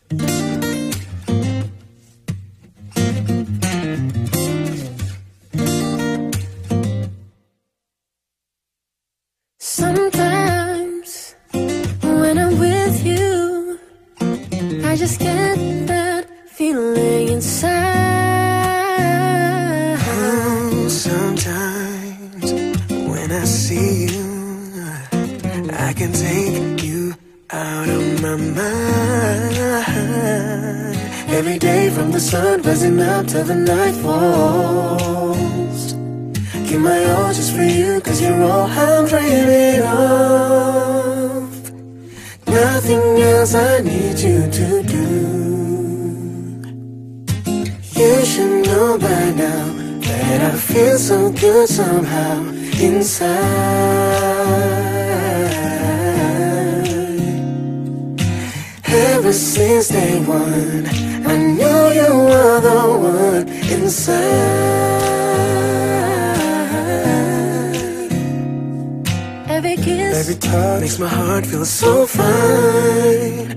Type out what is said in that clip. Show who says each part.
Speaker 1: Sometimes when I'm with you, I just get that feeling inside.
Speaker 2: Oh, sometimes when I see you, I can take you out of my mind. Every day from the sun rising up till the night falls, give my all just for you, 'cause you're all I'm dreaming of. Nothing else I need you to do. You should know by now that I feel so good somehow inside. Ever since day one, I knew you were the one inside.
Speaker 1: Every kiss,
Speaker 2: every touch makes my heart feel so fine.